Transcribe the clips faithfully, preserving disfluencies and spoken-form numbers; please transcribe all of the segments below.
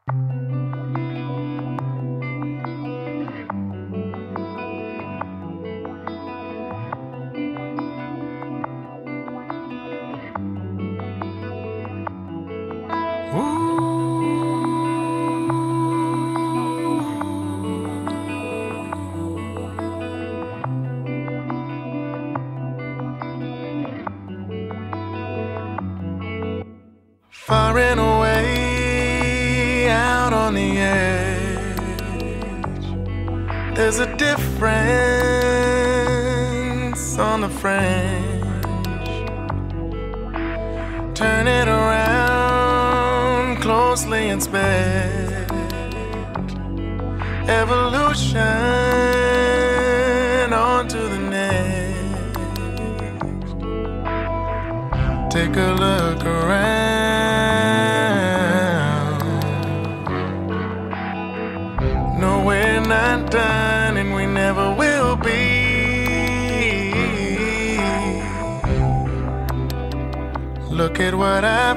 Far and away, out on the edge, there's a difference on the fringe. Turn it around, closely inspect evolution onto the next. Take a look around. No, we're not done, and we never will be. Look at what I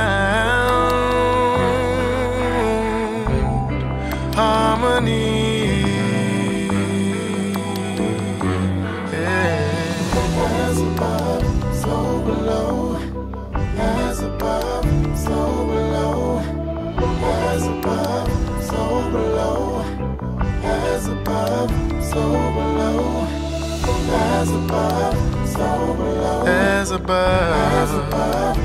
found. Harmony. Yeah. As above, so below. As above, so below. As above, so below. As above, so below. As above, so below. As above, as above,